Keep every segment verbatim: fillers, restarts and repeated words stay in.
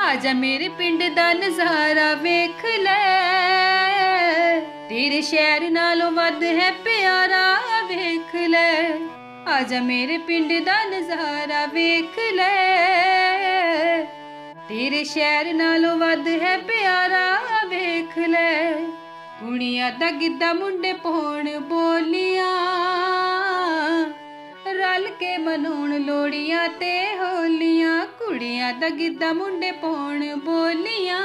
आजा मेरे पिंड दा नज़ारा वेख ले, तेरे शहर नालों वध है प्यारा वेख ले। आजा मेरे पिंड दा नज़ारा वेख ले, तेरे शहर नालों वध है प्यारा वेख ले। कुड़ियां दा गिद्धा मुंडे पौण बोलियां, रल के मनाउण लोड़ियां ते होलियां। कुड़ियां दा गिद्धा मुंडे पौण बोलियां,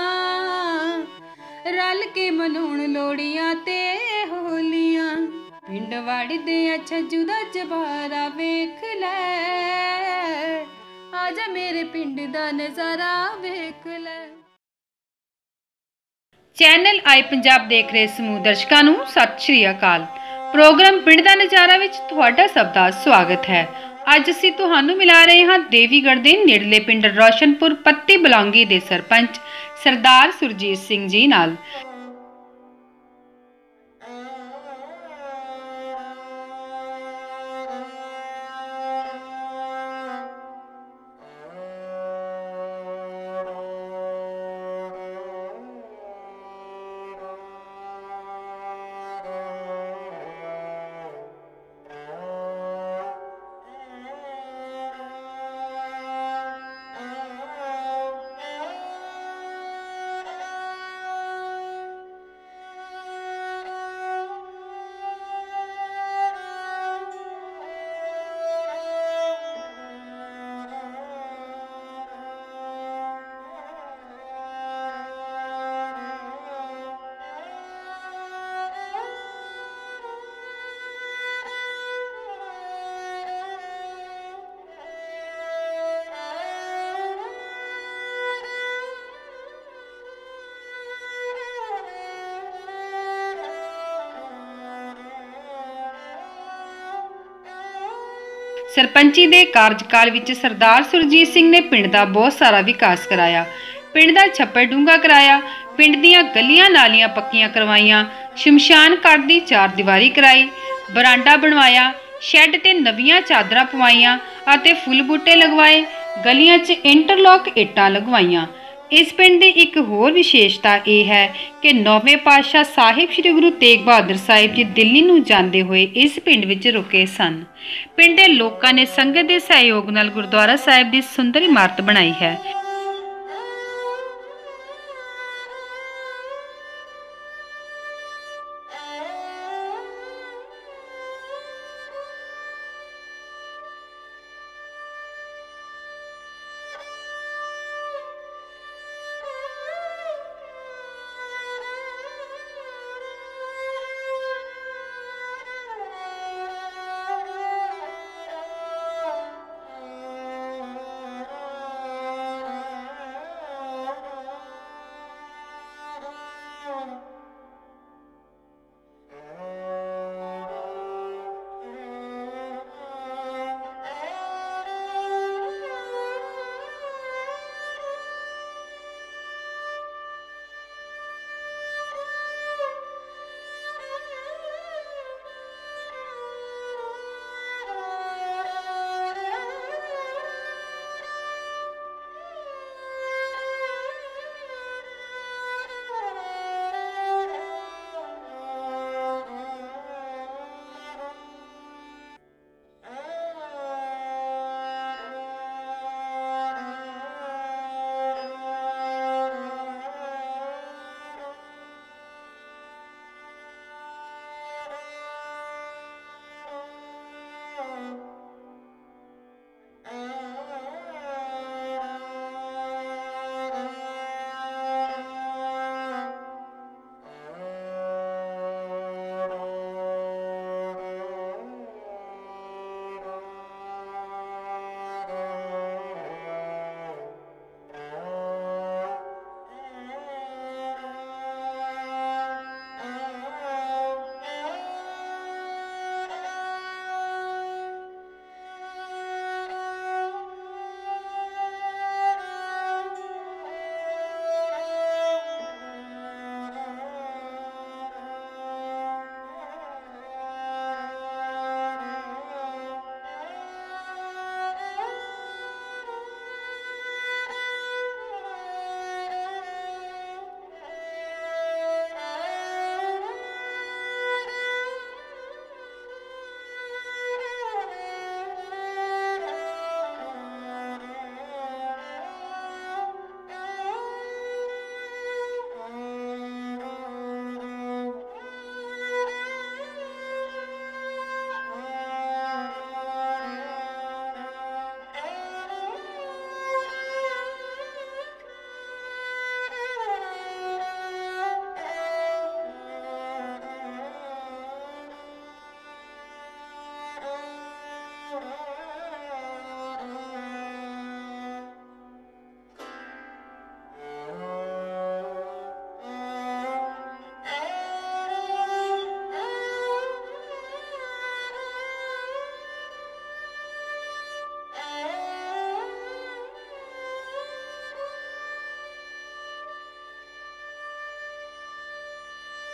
रल के मनाउण लोड़ियां ते होलियां। पिंड वाड़ी दे छज्जू दा जवारा वेख ले, आजा मेरे पिंड दा नज़ारा वेख ले। चैनल आई पंजाब देख रहे समूह दर्शकों ਨੂੰ ਸਤਿ ਸ਼੍ਰੀ ਅਕਾਲ। प्रोग्राम पिंड दा नज़ारा विच तुहाडा सब दा स्वागत है। अज असीं तुहानूं मिला रहे हां देवीगढ़ दे नेड़ले पिंड रोशनपुर पत्ती बलौंगी दे सरपंच सरदार सुरजीत सिंह जी नाल। सरपंची दे कार्यकाल विच सरदार सुरजीत सिंह ने पिंड दा बहुत सारा विकास कराया। पिंड दा छप्पर डूंगा कराया, पिंड दियां गलियां नालियां पक्कियां करवाइयां, शमशान घाट दी चार दीवारी कराई, बरांडा बनवाया, शैड ते नवीआं चादरां पवाइयां अते फुल बूटे लगवाए, गलियां च इंटरलॉक इट्टां लगवाइयां। इस पिंड दी एक होर विशेषता यह है कि नौवें पातशाह साहिब श्री गुरु तेग बहादुर साहिब जी दिल्ली नूं जांदे होए इस पिंड विच रुके सन। पिंड दे लोकां ने संगत दे सहयोग नाल गुरुद्वारा साहिब दी सुंदर इमारत बनाई है।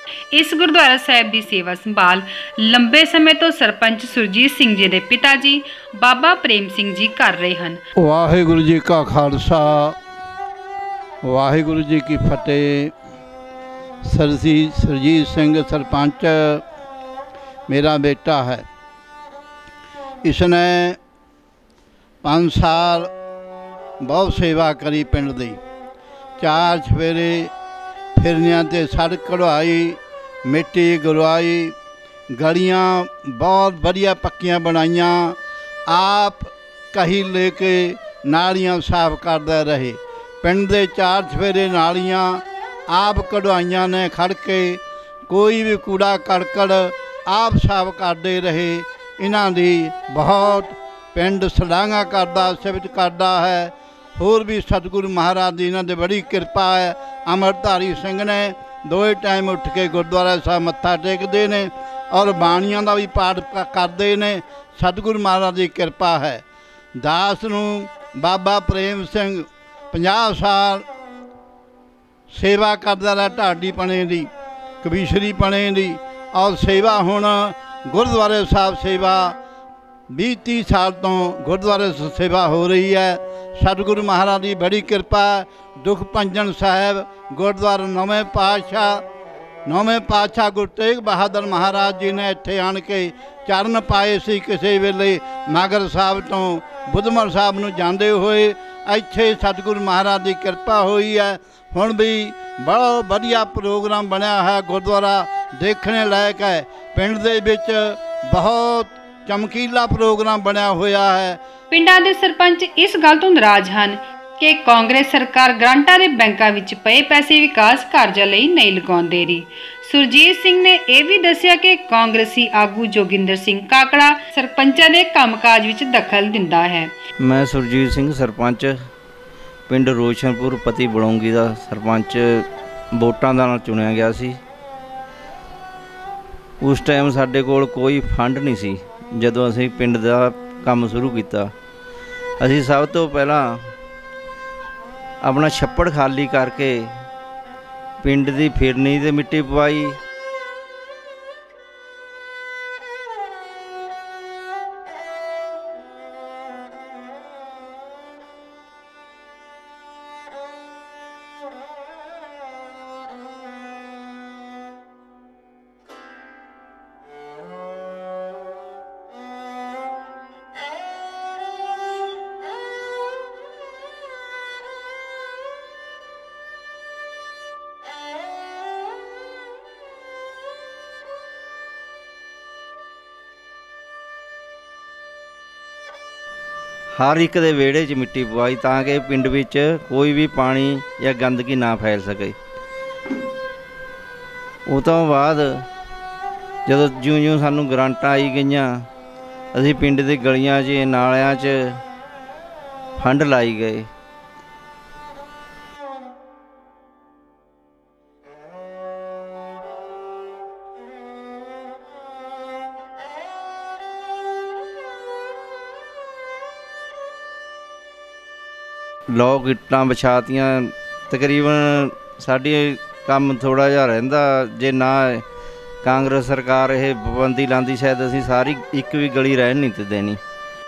इस गुरुद्वारा साहिब की सेवा संभाल लंबे समय तो सरपंच सुरजीत सिंह जी के पिता जी बाबा प्रेम सिंह जी कर रहे हैं। वाहिगुरु जी का खालसा वाहिगुरु जी की फतेह। सरजी सुरजीत सिंह सरपंच मेरा बेटा है। इसने पाँच साल बहुत सेवा करी पिंड दी। चार सवेरे फिरनियां ते सड़क कढ़वाई, मिट्टी गुरवाई, गलियां बहुत बढ़िया पक्कियां बनाइया, आप कही लेके नालियां साफ करते रहे। पिंड दे चार सवेरे नालियां आप कढ़वाइया ने खड़ के, कोई भी कूड़ा करकट आप साफ करते रहे। इन्हां दी बहुत पिंड सराहना करता, सिफत करता है। होर भी सतगुरु महाराज जी इन्हां दे बड़ी कृपा है। अमृतधारी सिंह ने दो टाइम उठ के गुरुद्वारा साहब मत्था टेकते ने और बाणियां का भी पाठ करते ने। सतगुरु महाराज की कृपा है। दास नूं बाबा प्रेम सिंह पचास साल सेवा करता रहा, ढाडी पने की, कबीसरी पने की, और सेवा हुण गुरुद्वारे साहब सेवा भी तीस साल तो गुरुद्वारे सेवा हो रही है। सतगुरु महाराज की बड़ी कृपा। दुख भंजन साहब गुरुद्वारा नौवें पातशाह नौवें पातशाह गुरु तेग बहादुर महाराज जी ने इत्थे आण के चरण पाए सी। किसी वेले नागर साहब तो बुधमल साहब नूं जांदे होए इत्थे सतगुरु महाराज की कृपा हुई है। हुण भी बहुत वधिया प्रोग्राम बनया है, गुरुद्वारा देखने लायक है। पिंड दे विच बहुत चमकीला प्रोग्राम बनया होया है। पिंडां दे सरपंच इस गल तो नाराज हैं कि कांग्रेस सरकार ग्रांटां दे बैंकां विच पए पैसे विकास कार्यां लई नहीं लगाउंदी रही। सुरजीत सिंह ने यह भी दस्सिया कि कांग्रेसी आगू जोगिंदर सिंह काकड़ा सरपंचां दे कामकाज विच दखल दिंदा है। मैं सुरजीत सिंह सरपंच पिंड रोशनपुर पति बड़ोंगी का सरपंच वोटां दा नाल चुनिया गया सी। उस टाइम साडे कोल कोई फंड नहीं सी। जदों असीं पिंड दा काम शुरू किया, असीं सब तो पहला अपना छप्पड़ खाली करके पिंड दी फिरनी ते मिट्टी पवाई। हर एक दे वेड़े च मिट्टी पवाई ताकि पिंड विच कोई भी पानी या गंदगी ना फैल सके। उस तो बाद जदों ज्यों ज्यों सानूं ग्रांटां आई गईयां, असीं पिंड दी गलियां च नालियां च फंड लाई गए। लोग इट्टां बिछातियां। तकरीबन साडी काम थोड़ा जिहा रहिंदा, जे ना कांग्रेस सरकार ये पाबंदी लांदी शायद असीं सारी एक भी गली रहन नहीं देनी।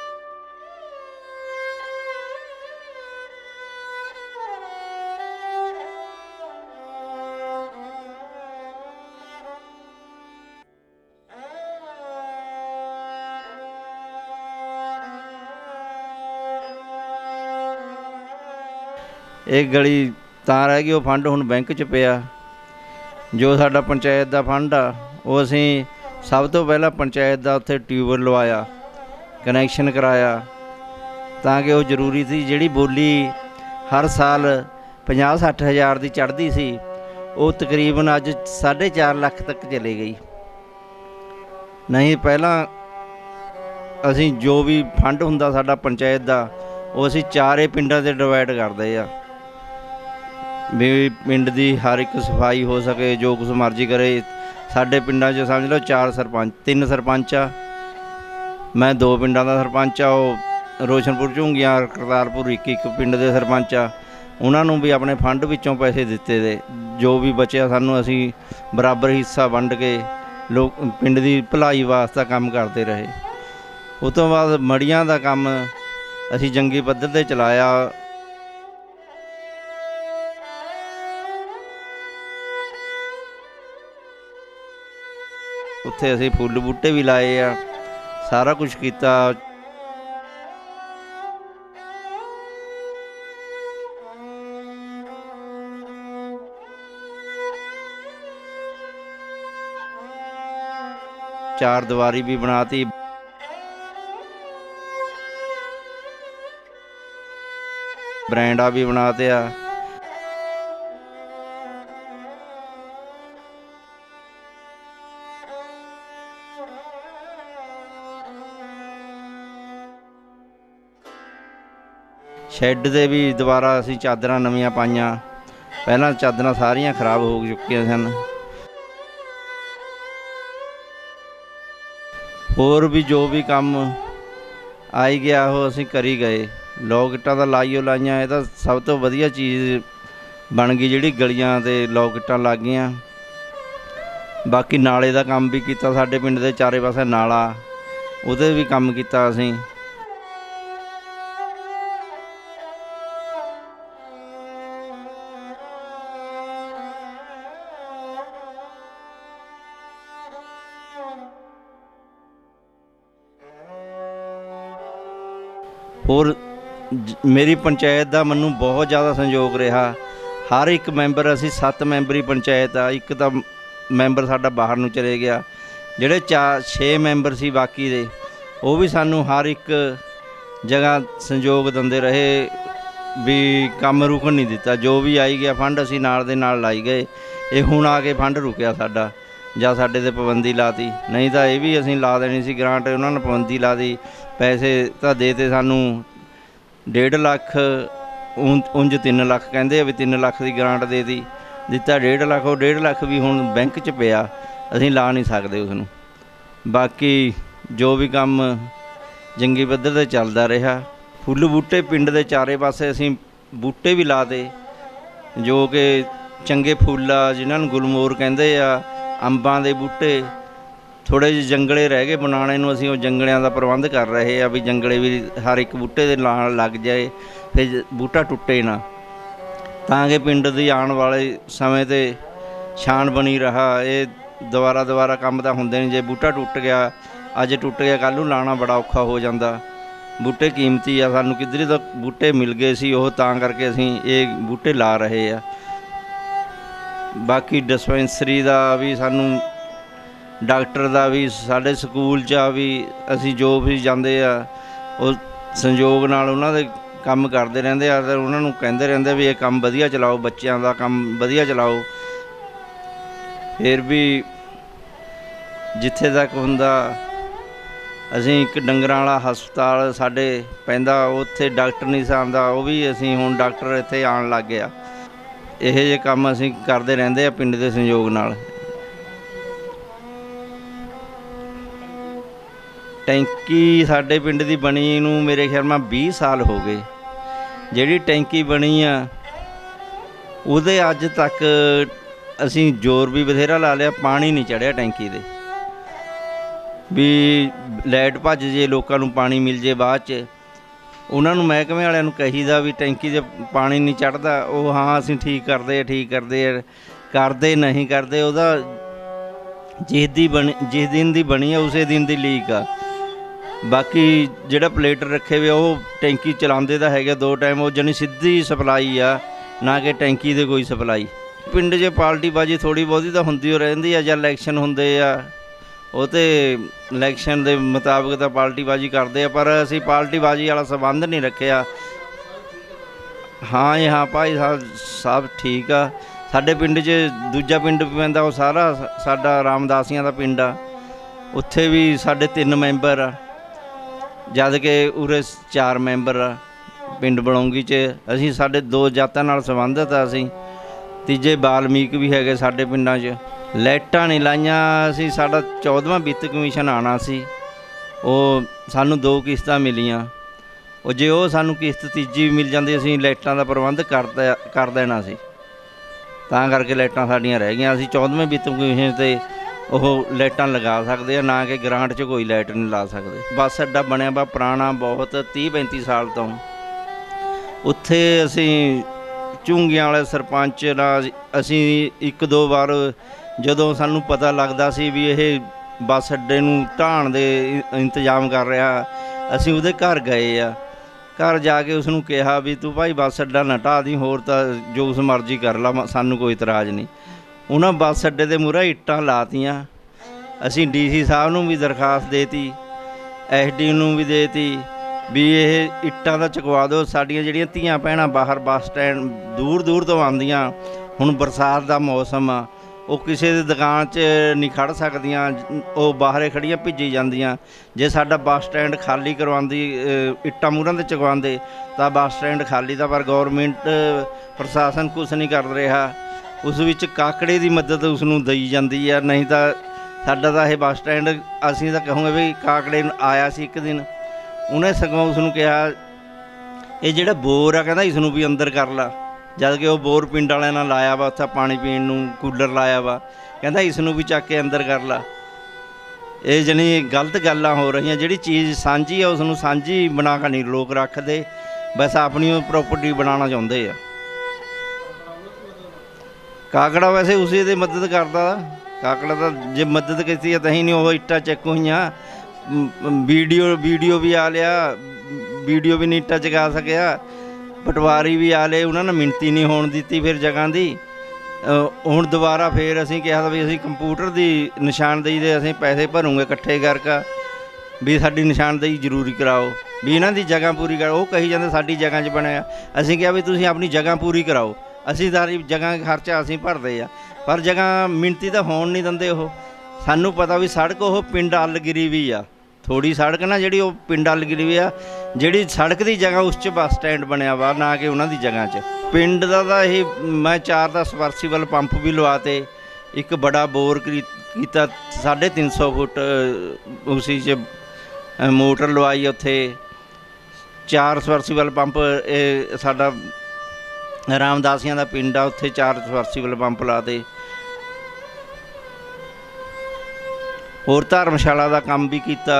एक गली तां रह गई, वो फंड हुण बैंक च पिया। जो साडा पंचायत दा फंड आ वो असीं सब तो पहला पंचायत दा उत्थे ट्यूबवैल लवाया, कनैक्शन कराया, ताकि वो जरूरी सी जिहड़ी बोली हर साल पचास सठ हज़ार की चढ़ती सी, वो तकरीबन अज साढ़े चार लख तक चले गई। नहीं पहला असीं जो भी फंड हुंदा साडा पंचायत दा वो असीं चारे पिंडां ते डिवाइड करदे आ भी पिंड दी हर एक सफाई हो सके, जो कुछ मर्जी करे। साडे पिंडां 'च समझ लो चार सरपंच तीन सरपंच आ, मैं दो पिंडां दा सरपंच आ, वो रोशनपुर झुंगियां करतारपुर एक एक पिंड दे सरपंच आ। ਉਹਨਾਂ ਨੂੰ ਵੀ ਆਪਣੇ ਫੰਡ ਵਿੱਚੋਂ ਪੈਸੇ ਦਿੱਤੇ ਦੇ, ਜੋ ਵੀ ਬਚਿਆ ਸਾਨੂੰ ਅਸੀਂ ਬਰਾਬਰ ਹਿੱਸਾ ਵੰਡ ਕੇ ਲੋਕ ਪਿੰਡ ਦੀ ਭਲਾਈ ਵਾਸਤੇ ਕੰਮ ਕਰਦੇ ਰਹੇ। ਉਸ ਤੋਂ ਬਾਅਦ ਮੜੀਆਂ ਦਾ ਕੰਮ ਅਸੀਂ ਜੰਗੀ ਪੱਧਰ 'ਤੇ ਚਲਾਇਆ। ਉੱਥੇ ਅਸੀਂ ਫੁੱਲ ਬੂਟੇ ਵੀ ਲਾਏ ਆ, ਸਾਰਾ ਕੁਛ ਕੀਤਾ। ਚਾਰ ਦੀਵਾਰੀ ਵੀ ਬਣਾਤੀ, ਬਰੈਂਡਾ ਵੀ ਬਣਾਤੇ ਆ। ਸ਼ੈੱਡ ਦੇ ਵੀ ਦੁਬਾਰਾ ਅਸੀਂ ਚਾਦਰਾਂ ਨਵੀਆਂ ਪਾਈਆਂ, ਪਹਿਲਾਂ ਚਾਦਰਾਂ ਸਾਰੀਆਂ ਖਰਾਬ ਹੋ ਚੁੱਕੀਆਂ ਸਨ। ਹੋਰ ਵੀ ਜੋ ਵੀ ਕੰਮ ਆਈ ਗਿਆ ਉਹ ਅਸੀਂ ਕਰੀ ਗਏ। ਲੋਕ ਇੱਟਾਂ ਦਾ ਲਾਈਓ ਲਾਈਆਂ, ਇਹ ਤਾਂ ਸਭ ਤੋਂ ਵਧੀਆ ਚੀਜ਼ ਬਣ ਗਈ ਜਿਹੜੀ ਗਲੀਆਂ 'ਤੇ ਲੋਕ ਇੱਟਾਂ ਲੱਗ ਗਈਆਂ। ਬਾਕੀ ਨਾਲੇ ਦਾ ਕੰਮ ਵੀ ਕੀਤਾ, ਸਾਡੇ ਪਿੰਡ ਦੇ ਚਾਰੇ ਪਾਸੇ ਨਾਲਾ, ਉਹਦੇ ਵੀ ਕੰਮ ਕੀਤਾ ਅਸੀਂ। ਹੋਰ ਮੇਰੀ ਪੰਚਾਇਤ ਦਾ ਮੈਨੂੰ ਬਹੁਤ ਜ਼ਿਆਦਾ ਸਹਿਯੋਗ ਰਿਹਾ। ਹਰ ਇੱਕ ਮੈਂਬਰ, ਅਸੀਂ ਸੱਤ ਮੈਂਬਰੀ ਪੰਚਾਇਤ ਆ, ਇੱਕ ਤਾਂ ਮੈਂਬਰ ਸਾਡਾ ਬਾਹਰ ਨੂੰ ਚਲੇ ਗਿਆ। ਜਿਹੜੇ ਚਾਰ ਛੇ ਮੈਂਬਰ ਸੀ ਬਾਕੀ ਦੇ, ਉਹ ਵੀ ਸਾਨੂੰ ਹਰ ਇੱਕ ਜਗ੍ਹਾ ਸਹਿਯੋਗ ਦਿੰਦੇ ਰਹੇ ਵੀ ਕੰਮ ਰੁਕਣ ਨਹੀਂ ਦਿੱਤਾ। ਜੋ ਵੀ ਆਈ ਗਿਆ ਫੰਡ ਅਸੀਂ ਨਾਲ ਦੇ ਨਾਲ ਲਾਈ ਗਏ। ਇਹ ਹੁਣ ਆ ਕੇ ਫੰਡ ਰੁਕਿਆ ਸਾਡਾ, ਜਾਂ ਸਾਡੇ 'ਤੇ ਪਾਬੰਦੀ ਲਾਤੀ, ਨਹੀਂ ਤਾਂ ਇਹ ਵੀ ਅਸੀਂ ਲਾ ਦੇਣੀ ਸੀ ਗ੍ਰਾਂਟ। ਉਹਨਾਂ ਨੇ ਪਾਬੰਦੀ ਲਾ ਦੀ, ਪੈਸੇ ਤਾਂ ਦੇ ਤੇ ਸਾਨੂੰ ਡੇਢ ਲੱਖ, ਉਂਝ ਤਿੰਨ ਲੱਖ ਕਹਿੰਦੇ ਆ ਵੀ ਤਿੰਨ ਲੱਖ ਦੀ ਗ੍ਰਾਂਟ ਦੇ ਦੀ, ਦਿੱਤਾ ਡੇਢ ਲੱਖ। ਉਹ ਡੇਢ ਲੱਖ ਵੀ ਹੁਣ ਬੈਂਕ 'ਚ ਪਿਆ, ਅਸੀਂ ਲਾ ਨਹੀਂ ਸਕਦੇ ਉਸ ਨੂੰ। ਬਾਕੀ ਜੋ ਵੀ ਕੰਮ ਜੰਗੀ ਪੱਧਰ 'ਤੇ ਚੱਲਦਾ ਰਿਹਾ। ਫੁੱਲ ਬੂਟੇ ਪਿੰਡ ਦੇ ਚਾਰੇ ਪਾਸੇ ਅਸੀਂ ਬੂਟੇ ਵੀ ਲਾ ਦੇ, ਜੋ ਕਿ ਚੰਗੇ ਫੁੱਲ ਆ, ਜਿਨ੍ਹਾਂ ਨੂੰ ਗੁਲਮੋਹਰ ਕਹਿੰਦੇ ਆ। ਅੰਬਾਂ ਦੇ ਬੂਟੇ, ਥੋੜ੍ਹੇ ਜਿਹੇ ਜੰਗਲੇ ਰਹਿ ਗਏ ਬਣਾਉਣੇ ਨੂੰ, ਅਸੀਂ ਉਹ ਜੰਗਲਿਆਂ ਦਾ ਪ੍ਰਬੰਧ ਕਰ ਰਹੇ ਆ ਵੀ ਜੰਗਲੇ ਵੀ ਹਰ ਇੱਕ ਬੂਟੇ ਦੇ ਨਾਲ ਲੱਗ ਜਾਏ, ਫਿਰ ਬੂਟਾ ਟੁੱਟੇ ਨਾ, ਤਾਂ ਕਿ ਪਿੰਡ ਦੀ ਆਉਣ ਵਾਲੇ ਸਮੇਂ 'ਤੇ ਸ਼ਾਨ ਬਣੀ ਰਹਾ। ਇਹ ਦੁਬਾਰਾ ਦੁਬਾਰਾ ਕੰਮ ਤਾਂ ਹੁੰਦੇ ਨਹੀਂ। ਜੇ ਬੂਟਾ ਟੁੱਟ ਗਿਆ, ਅੱਜ ਟੁੱਟ ਗਿਆ, ਕੱਲ੍ਹ ਨੂੰ ਲਾਉਣਾ ਬੜਾ ਔਖਾ ਹੋ ਜਾਂਦਾ। ਬੂਟੇ ਕੀਮਤੀ ਆ, ਸਾਨੂੰ ਕਿੱਧਰੇ ਤਾਂ ਬੂਟੇ ਮਿਲ ਗਏ ਸੀ, ਉਹ ਤਾਂ ਕਰਕੇ ਅਸੀਂ ਇਹ ਬੂਟੇ ਲਾ ਰਹੇ ਆ। ਬਾਕੀ ਡਿਸਪੈਂਸਰੀ ਦਾ ਵੀ ਸਾਨੂੰ, ਡਾਕਟਰ ਦਾ ਵੀ, ਸਾਡੇ ਸਕੂਲ 'ਚ ਆ ਵੀ, ਅਸੀਂ ਜੋ ਵੀ ਜਾਂਦੇ ਆ ਉਹ ਸੰਯੋਗ ਨਾਲ ਉਹਨਾਂ ਦੇ ਕੰਮ ਕਰਦੇ ਰਹਿੰਦੇ ਆ, ਅਤੇ ਉਹਨਾਂ ਨੂੰ ਕਹਿੰਦੇ ਰਹਿੰਦੇ ਵੀ ਇਹ ਕੰਮ ਵਧੀਆ ਚਲਾਓ, ਬੱਚਿਆਂ ਦਾ ਕੰਮ ਵਧੀਆ ਚਲਾਓ। ਫਿਰ ਵੀ ਜਿੱਥੇ ਤੱਕ ਹੁੰਦਾ, ਅਸੀਂ ਇੱਕ ਡੰਗਰਾਂ ਵਾਲਾ ਹਸਪਤਾਲ ਸਾਡੇ ਪੈਂਦਾ, ਉੱਥੇ ਡਾਕਟਰ ਨਹੀਂ ਸੀ ਆਉਂਦਾ, ਉਹ ਵੀ ਅਸੀਂ ਹੁਣ ਡਾਕਟਰ ਇੱਥੇ ਆਉਣ ਲੱਗ ਗਿਆ। ਇਹੋ ਜਿਹੇ ਕੰਮ ਅਸੀਂ ਕਰਦੇ ਰਹਿੰਦੇ ਆ ਪਿੰਡ ਦੇ ਸੰਯੋਗ ਨਾਲ। ਟੈਂਕੀ ਸਾਡੇ ਪਿੰਡ ਦੀ ਬਣੀ ਨੂੰ ਮੇਰੇ ਖਿਆਲ ਨਾਲ ਵੀਹ ਸਾਲ ਹੋ ਗਏ। ਜਿਹੜੀ ਟੈਂਕੀ ਬਣੀ ਆ ਉਹਦੇ ਅੱਜ ਤੱਕ ਅਸੀਂ ਜ਼ੋਰ ਵੀ ਬਥੇਰਾ ਲਾ ਲਿਆ, ਪਾਣੀ ਨਹੀਂ ਚੜ੍ਹਿਆ ਟੈਂਕੀ ਦੇ। ਵੀ ਲਾਈਟ ਭੱਜ ਜੇ, ਲੋਕਾਂ ਨੂੰ ਪਾਣੀ ਮਿਲ ਜੇ ਬਾਅਦ 'ਚ, ਉਹਨਾਂ ਨੂੰ ਮਹਿਕਮੇ ਵਾਲਿਆਂ ਨੂੰ ਕਹੀਦਾ ਵੀ ਟੈਂਕੀ 'ਚ ਪਾਣੀ ਨਹੀਂ ਚੜ੍ਹਦਾ। ਉਹ ਹਾਂ ਅਸੀਂ ਠੀਕ ਕਰਦੇ ਆ, ਠੀਕ ਕਰਦੇ ਆ, ਕਰਦੇ ਨਹੀਂ ਕਰਦੇ। ਉਹਦਾ ਜਿਸ ਦੀ ਬਣੀ, ਜਿਸ ਦਿਨ ਦੀ ਬਣੀ ਆ ਉਸੇ ਦਿਨ ਦੀ ਲੀਕ ਆ। ਬਾਕੀ ਜਿਹੜਾ ਪਲੇਟਰ ਰੱਖੇ ਵੇ ਉਹ ਟੈਂਕੀ ਚਲਾਉਂਦੇ ਤਾਂ ਹੈਗੇ ਦੋ ਟਾਈਮ, ਉਹ ਜਾਣੀ ਸਿੱਧੀ ਸਪਲਾਈ ਆ, ਨਾ ਕਿ ਟੈਂਕੀ ਦੇ ਕੋਈ ਸਪਲਾਈ। ਪਿੰਡ 'ਚ ਪਾਰਟੀਬਾਜ਼ੀ ਥੋੜ੍ਹੀ ਬਹੁਤੀ ਤਾਂ ਹੁੰਦੀ ਓ ਰਹਿੰਦੀ ਆ, ਜਾਂ ਇਲੈਕਸ਼ਨ ਹੁੰਦੇ ਆ, ਉਹ ਤੇ ਇਲੈਕਸ਼ਨ ਦੇ ਮੁਤਾਬਕ ਤਾਂ ਪਾਰਟੀਬਾਜ਼ੀ ਕਰਦੇ ਆ, ਪਰ ਅਸੀਂ ਪਾਰਟੀਬਾਜ਼ੀ ਵਾਲਾ ਸੰਬੰਧ ਨਹੀਂ ਰੱਖਿਆ। ਹਾਂ ਜੀ ਹਾਂ ਭਾਈ ਸਾਹਿਬ ਸਭ ਠੀਕ ਆ। ਸਾਡੇ ਪਿੰਡ 'ਚ ਦੂਜਾ ਪਿੰਡ ਵੀ ਪੈਂਦਾ, ਉਹ ਸਾਰਾ ਸਾਡਾ ਰਾਮਦਾਸੀਆਂ ਦਾ ਪਿੰਡ ਆ। ਉੱਥੇ ਵੀ ਸਾਡੇ ਤਿੰਨ ਮੈਂਬਰ ਆ, ਜਦ ਕਿ ਉਰੇ ਚਾਰ ਮੈਂਬਰ ਆ ਪਿੰਡ ਬਲੌਂਗੀ 'ਚ। ਅਸੀਂ ਸਾਡੇ ਦੋ ਜਾਤਾਂ ਨਾਲ ਸੰਬੰਧਿਤ ਆ। ਅਸੀਂ ਤੀਜੇ ਬਾਲਮੀਕ ਵੀ ਹੈਗੇ ਸਾਡੇ ਪਿੰਡਾਂ 'ਚ। ਲਾਈਟਾਂ ਨਹੀਂ ਲਾਈਆਂ ਅਸੀਂ, ਸਾਡਾ ਚੌਦਵਾਂ ਵਿੱਤ ਕਮਿਸ਼ਨ ਆਉਣਾ ਸੀ, ਉਹ ਸਾਨੂੰ ਦੋ ਕਿਸ਼ਤਾਂ ਮਿਲੀਆਂ, ਉਹ ਜੇ ਉਹ ਸਾਨੂੰ ਕਿਸ਼ਤ ਤੀਜੀ ਮਿਲ ਜਾਂਦੀ ਅਸੀਂ ਲਾਈਟਾਂ ਦਾ ਪ੍ਰਬੰਧ ਕਰ ਕਰ ਦੇਣਾ ਸੀ। ਤਾਂ ਕਰਕੇ ਲਾਈਟਾਂ ਸਾਡੀਆਂ ਰਹਿ ਗਈਆਂ। ਅਸੀਂ ਚੌਦਵੇਂ ਵਿੱਤ ਕਮਿਸ਼ਨ 'ਤੇ ਉਹ ਲਾਈਟਾਂ ਲਗਾ ਸਕਦੇ ਆ, ਨਾ ਕਿ ਗ੍ਰਾਂਟ 'ਚ ਕੋਈ ਲਾਈਟ ਨਹੀਂ ਲਾ ਸਕਦੇ। ਬੱਸ ਅੱਡਾ ਬਣਿਆ ਵਾ ਪੁਰਾਣਾ ਬਹੁਤ ਤੀਹ ਪੈਂਤੀ ਸਾਲ ਤੋਂ। ਉੱਥੇ ਅਸੀਂ ਝੁੰਗੀਆਂ ਵਾਲੇ ਸਰਪੰਚ ਨਾਲ ਅਸੀਂ ਇੱਕ ਦੋ ਵਾਰ ਜਦੋਂ ਸਾਨੂੰ ਪਤਾ ਲੱਗਦਾ ਸੀ ਵੀ ਇਹ ਬੱਸ ਅੱਡੇ ਨੂੰ ਢਾਣ ਦੇ ਇੰਤਜ਼ਾਮ ਕਰ ਰਿਹਾ, ਅਸੀਂ ਉਹਦੇ ਘਰ ਗਏ ਆ। ਘਰ ਜਾ ਕੇ ਉਸ ਨੂੰ ਕਿਹਾ ਵੀ ਤੂੰ ਭਾਈ ਬੱਸ ਅੱਡਾ ਨਾ ਢਾਹ ਦੀ, ਹੋਰ ਤਾਂ ਜੋ ਉਸ ਮਰਜ਼ੀ ਕਰ ਲਾ, ਸਾਨੂੰ ਕੋਈ ਇਤਰਾਜ਼ ਨਹੀਂ। ਉਹਨਾਂ ਬੱਸ ਅੱਡੇ ਦੇ ਮੂਹਰੇ ਇੱਟਾਂ ਲਾਤੀਆਂ। ਅਸੀਂ ਡੀ ਸੀ ਸਾਹਿਬ ਨੂੰ ਵੀ ਦਰਖਾਸਤ ਦੇਤੀ, ਐਸ ਡੀ ਨੂੰ ਵੀ ਦੇਤੀ ਵੀ ਇਹ ਇੱਟਾਂ ਦਾ ਚੁਕਵਾ ਦਿਓ। ਸਾਡੀਆਂ ਜਿਹੜੀਆਂ ਧੀਆਂ ਭੈਣਾਂ ਬਾਹਰ ਬੱਸ ਸਟੈਂਡ ਦੂਰ ਦੂਰ ਤੋਂ ਆਉਂਦੀਆਂ, ਹੁਣ ਬਰਸਾਤ ਦਾ ਮੌਸਮ ਆ, ਉਹ ਕਿਸੇ ਦੀ ਦੁਕਾਨ 'ਚ ਨਹੀਂ ਖੜ੍ਹ ਸਕਦੀਆਂ, ਉਹ ਬਾਹਰੇ ਖੜ੍ਹੀਆਂ ਭਿੱਜੀ ਜਾਂਦੀਆਂ। ਜੇ ਸਾਡਾ ਬੱਸ ਸਟੈਂਡ ਖਾਲੀ ਕਰਵਾਉਂਦੀ, ਇੱਟਾਂ ਮੂਹਰਾਂ 'ਤੇ ਚੁਕਵਾਉਂਦੇ ਤਾਂ ਬੱਸ ਸਟੈਂਡ ਖਾਲੀ ਦਾ, ਪਰ ਗੌਰਮੈਂਟ ਪ੍ਰਸ਼ਾਸਨ ਕੁਛ ਨਹੀਂ ਕਰ ਰਿਹਾ। ਉਸ ਵਿੱਚ ਕਾਕੜੇ ਦੀ ਮਦਦ ਉਸ ਨੂੰ ਦਈ ਜਾਂਦੀ ਆ, ਨਹੀਂ ਤਾਂ ਸਾਡਾ ਤਾਂ ਇਹ ਬੱਸ ਸਟੈਂਡ ਅਸੀਂ ਤਾਂ ਕਹੂੰਗੇ ਵੀ ਕਾਕੜੇ ਆਇਆ ਸੀ ਇੱਕ ਦਿਨ, ਉਹਨੇ ਸਗੋਂ ਉਸ ਨੂੰ ਕਿਹਾ ਇਹ ਜਿਹੜਾ ਬੋਰ ਆ ਕਹਿੰਦਾ ਇਸ ਨੂੰ ਵੀ ਅੰਦਰ ਕਰ ਲਾ, ਜਦ ਕਿ ਉਹ ਬੋਰ ਪਿੰਡ ਵਾਲਿਆਂ ਨਾਲ ਲਾਇਆ ਵਾ, ਉੱਥੇ ਪਾਣੀ ਪੀਣ ਨੂੰ ਕੂਲਰ ਲਾਇਆ ਵਾ, ਕਹਿੰਦਾ ਇਸ ਨੂੰ ਵੀ ਚੱਕ ਕੇ ਅੰਦਰ ਕਰ ਲਾ। ਇਹ ਜਾਣੀ ਗਲਤ ਗੱਲਾਂ ਹੋ ਰਹੀਆਂ। ਜਿਹੜੀ ਚੀਜ਼ ਸਾਂਝੀ ਆ ਉਸ ਨੂੰ ਸਾਂਝੀ ਬਣਾ ਕੇ ਨਹੀਂ ਲੋਕ ਰੱਖਦੇ, ਬਸ ਆਪਣੀ ਉਹ ਪ੍ਰੋਪਰਟੀ ਬਣਾਉਣਾ ਚਾਹੁੰਦੇ ਆ। ਕਾਕੜਾ ਵੈਸੇ ਉਸੇ ਦੀ ਮਦਦ ਕਰਦਾ। ਕਾਕੜਾ ਤਾਂ ਜੇ ਮਦਦ ਕੀਤੀ ਹੈ ਤਾਂ ਹੀ ਨਹੀਂ ਉਹ ਇੱਟਾਂ ਚੈੱਕ ਹੋਈਆਂ। ਵੀਡੀਓ ਵੀਡੀਓ ਵੀ ਆ ਲਿਆ, ਵੀਡੀਓ ਵੀ ਨਹੀਂ ਇੱਟਾਂ ਚੁਕਾ ਸਕਿਆ। ਪਟਵਾਰੀ ਵੀ ਆ ਲਏ, ਉਹਨਾਂ ਨੇ ਮਿਣਤੀ ਨਹੀਂ ਹੋਣ ਦਿੱਤੀ ਫਿਰ ਜਗ੍ਹਾ ਦੀ। ਹੁਣ ਦੁਬਾਰਾ ਫਿਰ ਅਸੀਂ ਕਿਹਾ ਤਾਂ ਵੀ ਅਸੀਂ ਕੰਪਿਊਟਰ ਦੀ ਨਿਸ਼ਾਨਦੇਹੀ ਦੇ ਅਸੀਂ ਪੈਸੇ ਭਰੂਗੇ ਇਕੱਠੇ ਕਰਕੇ, ਵੀ ਸਾਡੀ ਨਿਸ਼ਾਨਦੇਹੀ ਜ਼ਰੂਰੀ ਕਰਾਓ, ਵੀ ਇਹਨਾਂ ਦੀ ਜਗ੍ਹਾ ਪੂਰੀ ਕਰਾਓ। ਉਹ ਕਹੀ ਜਾਂਦੇ ਸਾਡੀ ਜਗ੍ਹਾ 'ਚ ਬਣਿਆ। ਅਸੀਂ ਕਿਹਾ ਵੀ ਤੁਸੀਂ ਆਪਣੀ ਜਗ੍ਹਾ ਪੂਰੀ ਕਰਾਓ, ਅਸੀਂ ਸਾਰੀ ਜਗ੍ਹਾ ਖਰਚਾ ਅਸੀਂ ਭਰਦੇ ਆ, ਪਰ ਜਗ੍ਹਾ ਮਿਣਤੀ ਤਾਂ ਹੋਣ ਨਹੀਂ ਦਿੰਦੇ ਉਹ। ਸਾਨੂੰ ਪਤਾ ਵੀ ਸੜਕ ਉਹ ਪਿੰਡ ਅੱਲ ਗਿਰੀ ਵੀ ਆ, ਥੋੜ੍ਹੀ ਸੜਕ ਨਾ ਜਿਹੜੀ ਉਹ ਪਿੰਡ ਅੱਲ ਗਿਰੀ ਵੀ ਆ, ਜਿਹੜੀ ਸੜਕ ਦੀ ਜਗ੍ਹਾ ਉਸ 'ਚ ਬੱਸ ਸਟੈਂਡ ਬਣਿਆ ਵਾ, ਨਾ ਕਿ ਉਹਨਾਂ ਦੀ ਜਗ੍ਹਾ 'ਚ। ਪਿੰਡ ਦਾ ਤਾਂ ਇਹ ਮੈਂ ਚਾਰ ਦਾ ਸਬਮਰਸੀਬਲ ਪੰਪ ਵੀ ਲਵਾਤੇ, ਇੱਕ ਬੜਾ ਬੋਰ ਕੀਤਾ ਸਾਢੇ ਤਿੰਨ ਸੌ ਫੁੱਟ, ਉਸੀ 'ਚ ਮੋਟਰ ਲਵਾਈ ਉੱਥੇ, ਚਾਰ ਸਬਮਰਸੀਬਲ ਪੰਪ। ਇਹ ਸਾਡਾ ਰਾਮਦਾਸੀਆਂ ਦਾ ਪਿੰਡ ਆ, ਉੱਥੇ ਚਾਰ ਸਬਮਰਸੀਬਲ ਪੰਪ ਲਾਤੇ। ਹੋਰ ਧਰਮਸ਼ਾਲਾ ਦਾ ਕੰਮ ਵੀ ਕੀਤਾ।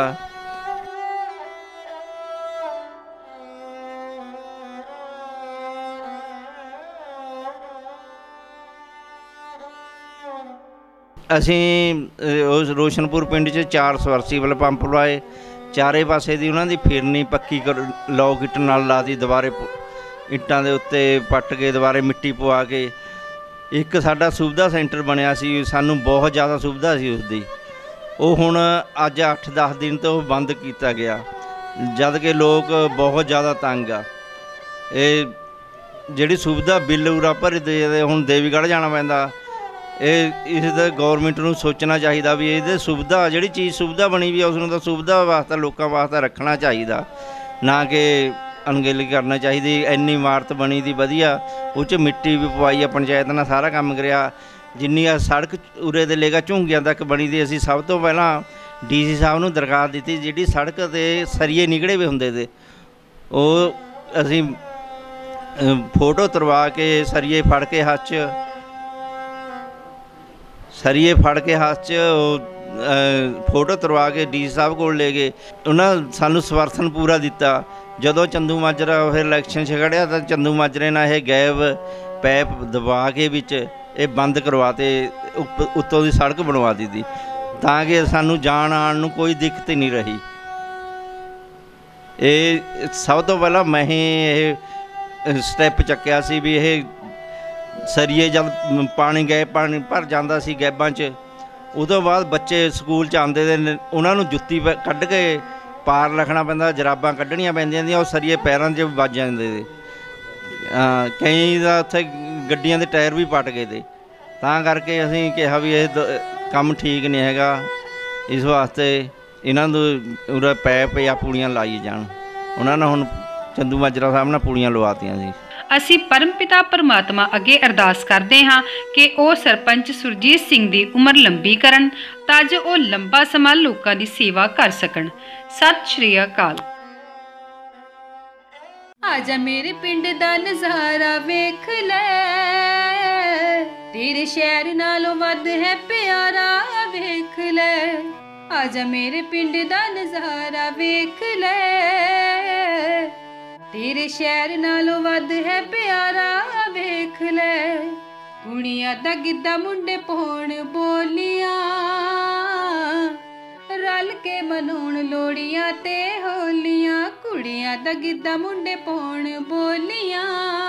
ਅਸੀਂ ਉਸ ਰੋਸ਼ਨਪੁਰ ਪਿੰਡ 'ਚ ਚਾਰ ਸਬਮਰਸੀਬਲ ਪੰਪ ਲਵਾਏ। ਚਾਰੇ ਪਾਸੇ ਦੀ ਉਹਨਾਂ ਦੀ ਫਿਰਨੀ ਪੱਕੀ ਕਰ ਲੋਕ ਇੱਟ ਨਾਲ ਲਾਤੀ, ਦੁਬਾਰੇ ਇੱਟਾਂ ਦੇ ਉੱਤੇ ਪੱਟ ਕੇ ਦੁਬਾਰੇ ਮਿੱਟੀ ਪਵਾ ਕੇ। ਇੱਕ ਸਾਡਾ ਸੁਵਿਧਾ ਸੈਂਟਰ ਬਣਿਆ ਸੀ, ਸਾਨੂੰ ਬਹੁਤ ਜ਼ਿਆਦਾ ਸੁਵਿਧਾ ਸੀ ਉਸਦੀ। ਉਹ ਹੁਣ ਅੱਜ ਅੱਠ ਦਸ ਦਿਨ ਤੋਂ ਬੰਦ ਕੀਤਾ ਗਿਆ, ਜਦ ਕਿ ਲੋਕ ਬਹੁਤ ਜ਼ਿਆਦਾ ਤੰਗ ਆ। ਇਹ ਜਿਹੜੀ ਸੁਵਿਧਾ ਬਿੱਲ ਉਰਾ ਭਰਦੇ, ਹੁਣ ਦੇਵੀਗੜ੍ਹ ਜਾਣਾ ਪੈਂਦਾ। ਇਹ ਇਸ ਦਾ ਗੌਰਮੈਂਟ ਨੂੰ ਸੋਚਣਾ ਚਾਹੀਦਾ ਵੀ ਇਹਦੇ ਸੁਵਿਧਾ, ਜਿਹੜੀ ਚੀਜ਼ ਸੁਵਿਧਾ ਬਣੀ ਵੀ ਆ ਉਸ ਨੂੰ ਤਾਂ ਸੁਵਿਧਾ ਵਾਸਤੇ ਲੋਕਾਂ ਵਾਸਤੇ ਰੱਖਣਾ ਚਾਹੀਦਾ, ਨਾ ਕਿ ਅਣਗਹਿਲੀ ਕਰਨਾ ਚਾਹੀਦੀ। ਇੰਨੀ ਇਮਾਰਤ ਬਣੀ ਦੀ ਵਧੀਆ, ਉਹ 'ਚ ਮਿੱਟੀ ਵੀ ਪਵਾਈ ਆ, ਪੰਚਾਇਤ ਨਾਲ ਸਾਰਾ ਕੰਮ ਕਰਿਆ। ਜਿੰਨੀ ਆ ਸੜਕ ਉਰੇ ਦੇ ਲੈ ਕੇ ਝੁੰਗੀਆਂ ਤੱਕ ਬਣੀ ਦੀ, ਅਸੀਂ ਸਭ ਤੋਂ ਪਹਿਲਾਂ ਡੀ ਸੀ ਸਾਹਿਬ ਨੂੰ ਦਰਖਾਸਤ ਦਿੱਤੀ। ਜਿਹੜੀ ਸੜਕ 'ਤੇ ਸਰੀਏ ਨਿਕਲੇ ਵੀ ਹੁੰਦੇ ਤੇ ਉਹ ਅਸੀਂ ਫੋਟੋ ਤਰਵਾ ਕੇ ਸਰੀਏ ਫੜ ਕੇ ਹੱਥ 'ਚ ਸਰੀਏ ਫੜ ਕੇ ਹੱਥ 'ਚ ਉਹ ਫੋਟੋ ਤਰਵਾ ਕੇ ਡੀ ਸੀ ਸਾਹਿਬ ਕੋਲ ਲੈ ਗਏ। ਉਹਨਾਂ ਸਾਨੂੰ ਸਮਰਥਨ ਪੂਰਾ ਦਿੱਤਾ। ਜਦੋਂ ਚੰਦੂ ਮਾਜਰਾ ਫਿਰ ਇਲੈਕਸ਼ਨ 'ਚ ਖੜ੍ਹਿਆ ਤਾਂ ਚੰਦੂ ਮਾਜਰੇ ਨਾਲ ਇਹ ਗੈਬ ਪੈਪ ਦਬਾ ਕੇ ਵਿੱਚ ਇਹ ਬੰਦ ਕਰਵਾਤੇ, ਉੱਤੋਂ ਦੀ ਸੜਕ ਬਣਵਾ ਦਿੱਤੀ, ਤਾਂ ਕਿ ਸਾਨੂੰ ਜਾਣ ਆਉਣ ਨੂੰ ਕੋਈ ਦਿੱਕਤ ਨਹੀਂ ਰਹੀ। ਇਹ ਸਭ ਤੋਂ ਪਹਿਲਾਂ ਮੈਂ ਹੀ ਇਹ ਸਟੈਪ ਚੱਕਿਆ ਸੀ ਵੀ ਇਹ ਸਰੀਏ ਜਦ ਪਾਣੀ ਗਏ ਪਾਣੀ ਭਰ ਜਾਂਦਾ ਸੀ ਗੈਬਾਂ 'ਚ, ਉਦੋਂ ਬਾਅਦ ਬੱਚੇ ਸਕੂਲ 'ਚ ਆਉਂਦੇ ਨੇ, ਉਹਨਾਂ ਨੂੰ ਜੁੱਤੀ ਕੱਢ ਕੇ ਪਾਰ ਰੱਖਣਾ ਪੈਂਦਾ, ਜਰਾਬਾਂ ਕੱਢਣੀਆਂ ਪੈਂਦੀਆਂ ਦੀਆਂ, ਉਹ ਸਰੀਏ ਪੈਰਾਂ 'ਚ ਵੱਜ ਜਾਂਦੇ ਤੇ ਕਈ ਦਾ ਉੱਥੇ ਗੱਡੀਆਂ ਦੇ ਟਾਇਰ ਵੀ ਪਟ ਗਏ ਤੇ। ਤਾਂ ਕਰਕੇ ਅਸੀਂ ਕਿਹਾ ਵੀ ਇਹ ਕੰਮ ਠੀਕ ਨਹੀਂ ਹੈਗਾ, ਇਸ ਵਾਸਤੇ ਇਹਨਾਂ ਨੂੰ ਉਰੇ ਪੈਪ ਜਾਂ ਪੂੜੀਆਂ ਲਾਈ ਜਾਣ। ਉਹਨਾਂ ਨੇ ਹੁਣ ਚੰਦੂ ਮਾਜਰਾ ਸਾਹਿਬ ਨਾਲ ਪੂੜੀਆਂ ਲਵਾਤੀਆਂ ਸੀ। ਅਸੀਂ ਪਰਮਪਿਤਾ ਪਰਮਾਤਮਾ ਅੱਗੇ ਅਰਦਾਸ ਕਰਦੇ ਹਾਂ ਕਿ ਉਹ ਸਰਪੰਚ ਸੁਰਜੀਤ ਸਿੰਘ ਦੀ ਉਮਰ ਲੰਬੀ ਕਰਨ, ਤਾਂ ਜੋ ਉਹ ਲੰਬਾ ਸਮਾਂ ਲੋਕਾਂ ਦੀ ਸੇਵਾ ਕਰ ਸਕਣ। ਸਤਿ ਸ਼੍ਰੀ ਅਕਾਲ। आजा मेरे पिंड दा नज़ारा वेख ले, तेरे शहर नालों वध है प्यारा वेख ले। आजा मेरे पिंड दा नज़ारा वेख ले, तेरे शहर नालों वध है प्यारा वेख ले। कुड़ियां दा गिद्धा मुंडे पाउण बोलियां, रल के मनाउण लोड़ियां ते होलियां। कुड़ियां दा गिद्धा मुंडे पाउण बोलियां,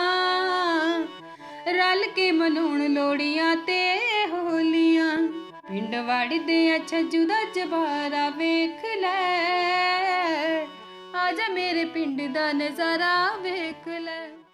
रल के मनाउण लोड़ियां ते होलियां। पिंड वाड़ी दे छज्जू दा जवारा वेख ले, आजा मेरे पिंड दा नज़ारा वेख ले।